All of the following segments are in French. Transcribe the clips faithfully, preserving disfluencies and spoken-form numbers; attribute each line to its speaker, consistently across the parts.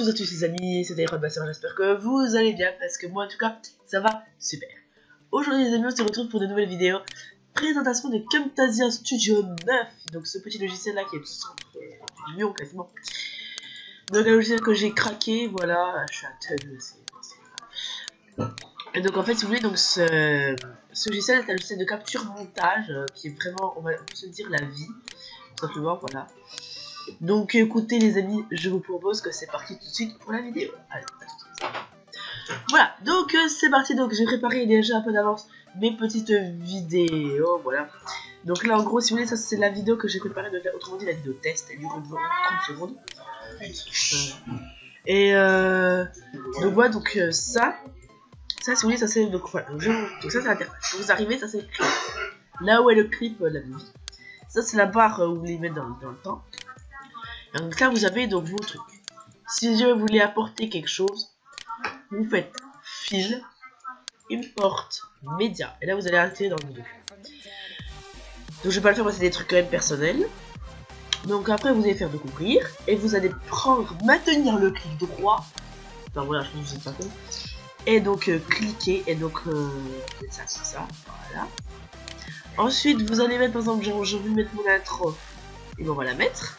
Speaker 1: tous à tous les amis, c'est Daron Basser, j'espère que vous allez bien, parce que moi en tout cas, ça va super. Aujourd'hui les amis, on se retrouve pour de nouvelles vidéos. Présentation de Camtasia Studio neuf, donc ce petit logiciel là qui est au centre du lion quasiment. Donc un logiciel que j'ai craqué, voilà, je suis un thug, c'est... Et donc en fait, si vous voulez, donc ce, ce logiciel est un logiciel de capture montage euh, qui est vraiment, on va on peut se dire, la vie, tout simplement, voilà. Donc écoutez les amis, je vous propose que c'est parti tout de suite pour la vidéo. Allez, à tout de suite. Voilà, donc euh, c'est parti, donc j'ai préparé déjà un peu d'avance mes petites vidéos, voilà. Donc là en gros, si vous voulez, ça c'est la vidéo que j'ai préparée, donc, autrement dit la vidéo test, elle dure environ trente secondes. Euh, et euh, donc voilà, donc euh, ça, ça si vous voulez, ça c'est, donc voilà, donc, je, donc ça c'est l'interface. Vous arrivez, ça c'est là où est le clip euh, la musique. Ça c'est la barre euh, où vous les mettez dans, dans le temps. Donc là vous avez donc vos trucs. Si je voulais apporter quelque chose, vous faites file, import, média. Et là vous allez arrêter dans le document. Donc je vais pas le faire parce que c'est des trucs quand même personnels. Donc après vous allez faire découvrir. Et vous allez prendre, maintenir le clic droit. Enfin voilà, je pense que vous êtes pas con. Et donc euh, cliquer. Et donc euh, ça c'est ça. Voilà. Ensuite vous allez mettre par exemple, genre, je vais mettre mon intro. Et bon on va la mettre.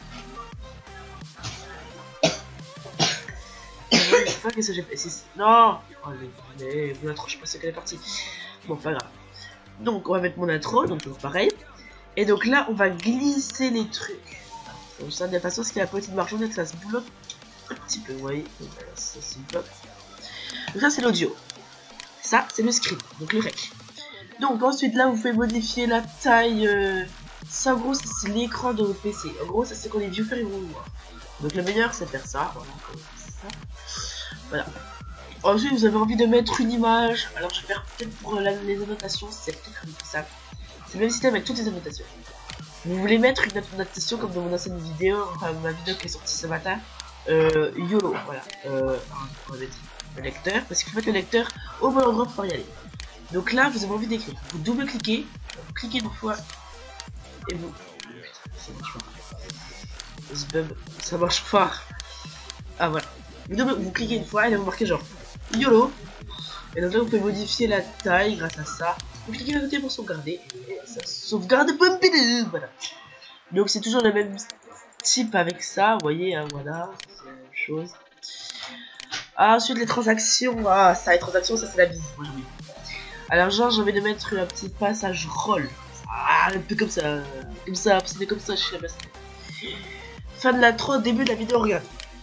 Speaker 1: Qu'est-ce que j'ai fait? Non, oh, mais mon intro, je pensais qu'elle est partie. Bon, pas grave. Donc, on va mettre mon intro, donc pareil. Et donc là, on va glisser les trucs. Donc, ça, de la façon, ce qu'il y a la petite marchandise, ça se bloque un petit peu, vous voyez. Donc, voilà, ça se bloque. Donc, ça, c'est l'audio. Ça, c'est le script, donc le rec. Donc, ensuite, là, vous pouvez modifier la taille. Euh... Ça, en gros, c'est l'écran de votre P C. En gros, ça, c'est quand les viewers ils vont le voir. Donc, le meilleur, c'est faire ça. Voilà, comme ça. Voilà. Ensuite, vous avez envie de mettre une image. Alors, je vais faire peut-être pour la, les annotations, c'est peut-être un peu plus simple. C'est le même système avec toutes les annotations. Vous voulez mettre une annotation comme dans mon ancienne vidéo, enfin ma vidéo qui est sortie ce matin. Euh, YOLO, voilà. Euh, on va mettre le lecteur, parce qu'il faut mettre le lecteur au bon endroit pour y aller. Donc là, vous avez envie d'écrire. Vous double-cliquez, vous cliquez une fois, et vous... Ça marche pas. Ce bug, ça marche pas. Ah voilà. Vous, double, vous cliquez une fois et là vous marquez genre YOLO. Et donc là vous pouvez modifier la taille grâce à ça. Vous cliquez à côté pour sauvegarder. Et ça sauvegarde. Voilà. Donc c'est toujours le même type avec ça. Vous voyez, hein, voilà. C'est la même chose. Ah, ensuite les transactions. Ah, ça, les transactions, ça c'est la bise. Moi, j'ai Alors genre j'ai envie de mettre un petit passage roll. Ah, un peu comme ça. Comme ça, c'était comme ça, je sais pas. Fin de l'intro, début de la vidéo, regarde.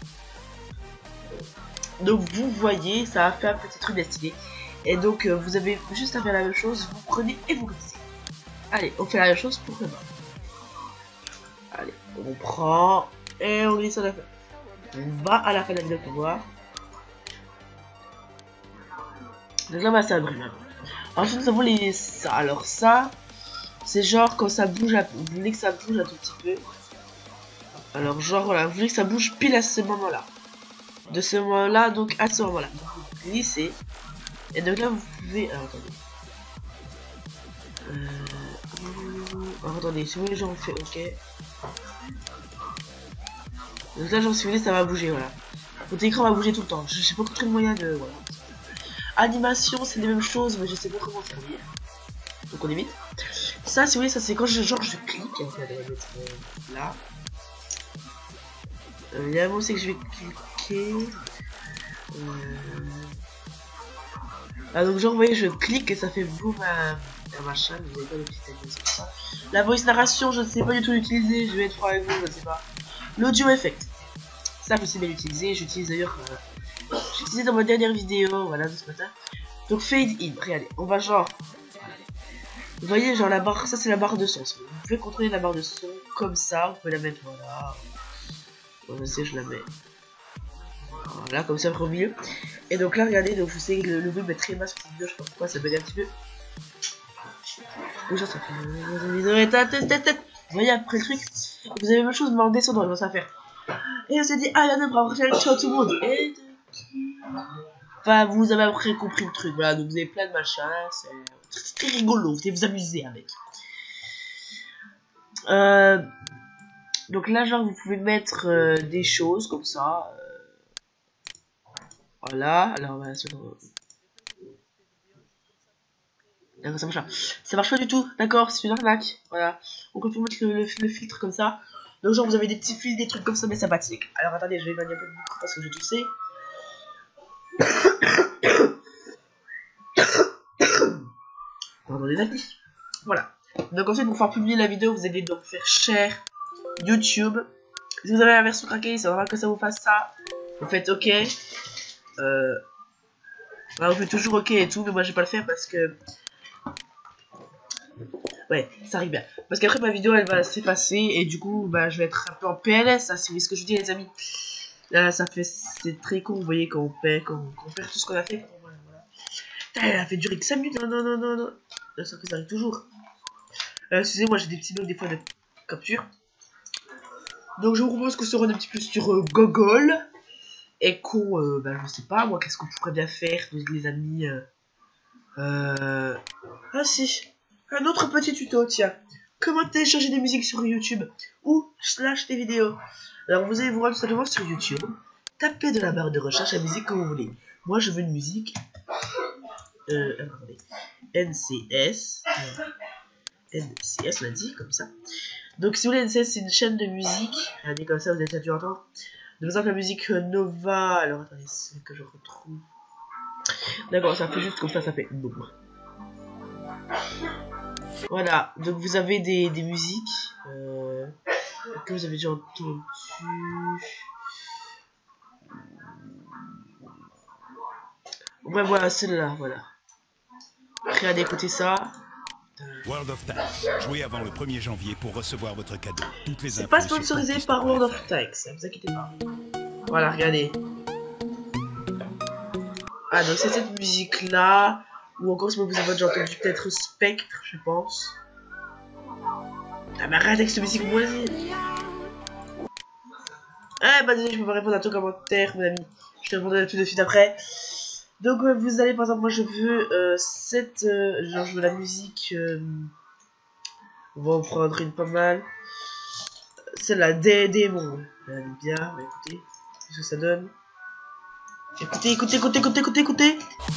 Speaker 1: Donc vous voyez, ça a fait un petit truc destiné. Et donc euh, vous avez juste à faire la même chose, vous prenez et vous glissez. Allez, on fait la même chose pour le bas. Allez, on prend et on glisse à la fin. On va à la fin de la vidéo pour voir. Donc là, bah, ça brille. Ensuite, nous avons les ça. Alors ça, c'est genre quand ça bouge, à... vous voulez que ça bouge un tout petit peu. Alors genre voilà, vous voulez que ça bouge pile à ce moment-là. De ce moment-là, donc à ce moment-là, vous glissez. Et donc là, vous pouvez. Alors, attendez. Euh... Alors, attendez, si vous voulez, j'en fais OK. Donc là, genre, si vous voulez, ça va bouger, voilà. Votre écran va bouger tout le temps. Je sais pas quel moyen de. Voilà. Animation, c'est les mêmes choses, mais je sais pas comment faire. Donc on évite. Ça, si vous voulez, ça c'est quand je, genre, je clique. On va le mettre euh, là. Euh, il y a un mot, c'est que je vais cliquer. Euh... Ah, donc genre vous voyez je clique et ça fait boum un, un machin, vous avez pas le petit comme ça. La voice narration je ne sais pas du tout l'utiliser, je vais être franc avec vous, je ne sais pas. L'audio effect, ça je sais bien l'utiliser, j'utilise d'ailleurs, euh, j'ai utilisé dans ma dernière vidéo, voilà de ce matin. Donc fade in, regardez, on va genre, vous voyez genre la barre, ça c'est la barre de son, vous pouvez contrôler la barre de son comme ça, vous pouvez la mettre voilà, bon, je sais je la mets. Voilà, comme ça au milieu. Et donc là, regardez, donc je sais que le, le web est très basse sur cette vidéo, je sais pas pourquoi ça bug un petit peu. Bonjour, ça fait. Vous voyez, après le truc, vous avez la même chose, mais en descendant, ça va faire. Et on s'est dit, ah, il y en a pour après le ciao tout le monde. Et. Enfin, vous avez après compris le truc, voilà, donc vous avez plein de machins, c'est très rigolo, vous allez vous amuser avec. Euh. Donc là, genre, vous pouvez mettre euh, des choses comme ça. Voilà, alors on va se... D'accord, ça marche pas. Ça marche pas du tout, d'accord, c'est une arnaque. Voilà, donc on peut mettre le, le, le filtre comme ça. Donc genre vous avez des petits fils, des trucs comme ça, mais sympathiques. Alors attendez, je vais éloigner un peu le micro parce que je toussais. Pardon les amis. Voilà. Donc ensuite pour pouvoir publier la vidéo, vous allez donc faire share YouTube. Si vous avez la version craquée, c'est normal que ça vous fasse ça. Vous faites OK. Euh... Là, vous faites toujours OK et tout, mais moi je vais pas le faire parce que... Ouais, ça arrive bien. Parce qu'après ma vidéo elle va s'effacer et du coup bah je vais être un peu en P L S, hein, si vous voyez ce que je dis les amis. Là ça fait c'est très con, vous voyez quand on perd, quand, quand on perd tout ce qu'on a fait. Voilà, voilà. Putain, elle a fait durer que cinq minutes, non non non non non. Ça, ça arrive toujours. Euh, Excusez-moi, j'ai des petits bugs des fois de capture. Donc je vous propose qu'on se rende un petit peu sur euh, Google. Et qu'on, euh, bah je sais pas moi, qu'est-ce qu'on pourrait bien faire les amis. Euh... euh... Ah si. Un autre petit tuto, tiens. Comment télécharger des musiques sur YouTube ou slash des vidéos. Alors vous allez vous rendre tout simplement sur YouTube. Tapez de la barre de recherche la musique que vous voulez. Moi je veux une musique. Euh, attendez. N C S. N C S on a dit comme ça. Donc si vous voulez N C S c'est une chaîne de musique. Regardez comme ça vous avez déjà dû entendre. Par exemple la musique Nova. Alors attendez, c'est que je retrouve. D'accord, ça fait juste comme ça, ça fait Nova. Voilà, donc vous avez des, des musiques euh, que vous avez déjà entendues. Ouais, voilà, celle-là, voilà. Prêt à écouter ça.
Speaker 2: World of Tanks, jouez avant le premier janvier pour recevoir votre cadeau. Toutes les
Speaker 1: C'est
Speaker 2: infos
Speaker 1: pas sponsorisé par World of Tanks, ne vous inquiétez pas. Voilà, regardez. Ah, donc c'est cette musique-là. Ou encore, si vous avez déjà entendu peut-être Spectre, je pense. Ah, mais arrête avec cette musique moisie. Ah, bah désolé, je peux pas répondre à ton commentaire, mon ami. Je te répondrai tout de suite après. Donc, euh, vous allez, par exemple, moi je veux euh, cette. Euh, genre, je veux la musique. Euh, on va en prendre une pas mal. Celle-là, des démons. Elle est bien, bah écoutez. Qu'est-ce que ça donne? Écoutez, écoutez, écoutez, écoutez, écoutez, écoutez.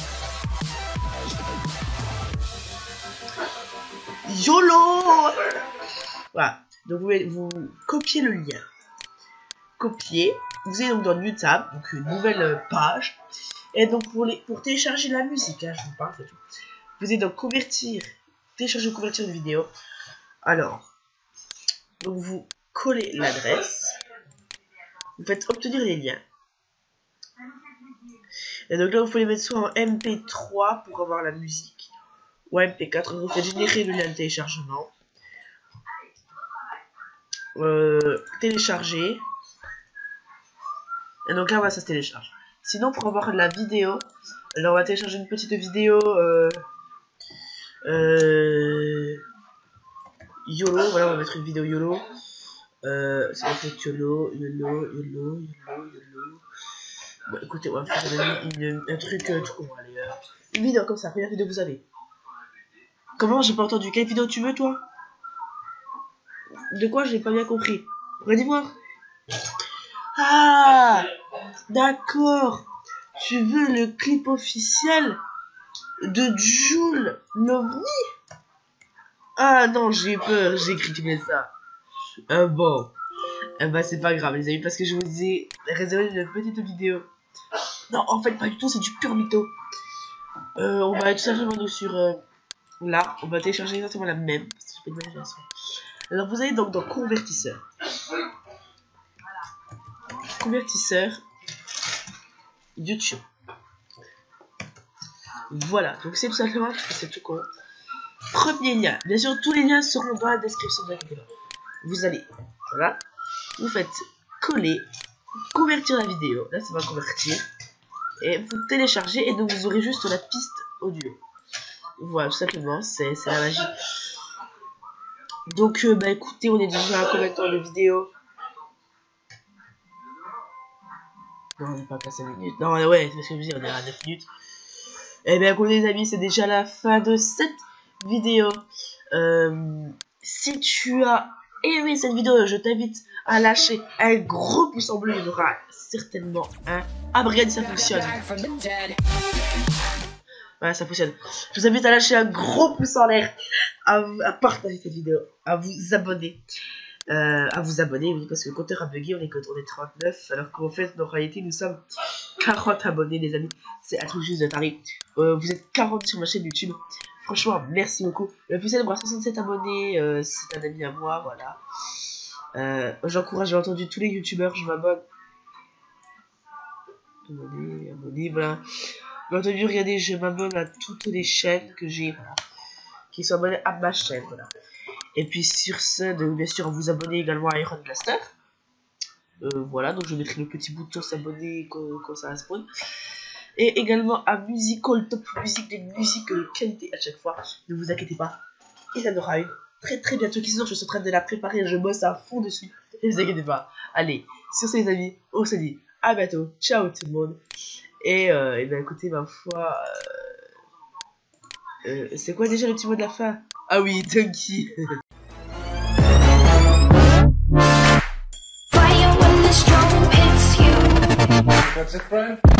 Speaker 1: YOLO! Voilà. Donc vous, vous copiez le lien. Copier. Vous allez donc dans New Tab, donc une nouvelle page. Et donc pour, les, pour télécharger la musique, hein, je vous parle, c'est tout. Vous allez donc convertir, télécharger ou convertir une vidéo. Alors, donc vous collez l'adresse. Vous faites obtenir les liens. Et donc là, vous pouvez les mettre soit en M P trois pour avoir la musique, ou M P quatre. Vous faites générer le lien de téléchargement. Euh, télécharger. Et donc là, voilà, ça se télécharge. Sinon, pour avoir la vidéo, alors on va télécharger une petite vidéo. Euh, euh, YOLO, voilà, on va mettre une vidéo YOLO. Euh, ça va être YOLO, YOLO, YOLO, YOLO, YOLO. Bon, écoutez, on va faire une, une, un truc euh, tout con. Allez, euh, une vidéo comme ça, première vidéo que vous avez. Comment? J'ai pas entendu. Quelle vidéo tu veux, toi? De quoi? J'ai pas bien compris. Redis-moi. Ah, d'accord. Tu veux le clip officiel de Jules Lovni? Ah non, j'ai eu peur, j'ai écrit ça. Euh, bon, eh ben, c'est pas grave, les amis, parce que je vous ai réservé une petite vidéo. Non, en fait, pas du tout, c'est du pur mytho. Euh, on va tout simplement sur euh, là, on va télécharger exactement la même. Alors, vous allez donc dans convertisseur. Convertisseur YouTube. Voilà, donc c'est tout simplement, c'est tout con. Premier lien, bien sûr, tous les liens seront dans la description de la vidéo. Vous allez, voilà, vous faites coller, convertir la vidéo, là ça va convertir, et vous téléchargez, et donc vous aurez juste la piste audio. Voilà, tout simplement, c'est la magie. Donc, euh, bah écoutez, on est déjà à combien de temps de vidéo? Non, on n'est pas à cinq minutes. Non, ouais, c'est parce que je vous dis, on est à neuf minutes. Et bien, écoutez, les amis, c'est déjà la fin de cette vidéo. Euh, si tu as aimé cette vidéo, je t'invite à lâcher un gros pouce en bleu. Il y aura certainement un... Ah, regarde, ça fonctionne. Ouais, ça fonctionne. Je vous invite à lâcher un gros pouce en l'air, à, à partager cette vidéo, à vous abonner. Euh, à vous abonner, oui, parce que le compteur a bugué, on est, on est trente-neuf, alors qu'en fait, en réalité, nous sommes quarante abonnés, les amis. C'est un truc juste de taré. Euh, vous êtes quarante sur ma chaîne YouTube. Franchement, merci beaucoup. Le plus célèbre à soixante-sept abonnés, euh, c'est un ami à moi, voilà. Euh, J'encourage, j'ai entendu tous les youtubeurs, je m'abonne. Abonné, abonné, voilà. J'ai entendu, regardez, je m'abonne à toutes les chaînes que j'ai, voilà. Qui sont abonnés à ma chaîne, voilà. Et puis sur ce, de, bien sûr, vous abonnez également à Iron Blaster. Euh, voilà, donc je mettrai le petit bouton s'abonner quand, quand ça va spawn. Et également à Musical Top Music, des musiques de qualité à chaque fois. Ne vous inquiétez pas, il y en aura une très très bientôt qui sort. Je suis en train de la préparer, je bosse à fond dessus. Ne vous inquiétez pas. Allez, sur ce les amis, on se dit à bientôt. Ciao tout le monde. Et, euh, et ben écoutez, ma foi... Euh, euh, c'est quoi déjà le petit mot de la fin? Ah oui, Donkey.
Speaker 3: Fire when the storm hits you.
Speaker 4: That's it, friend.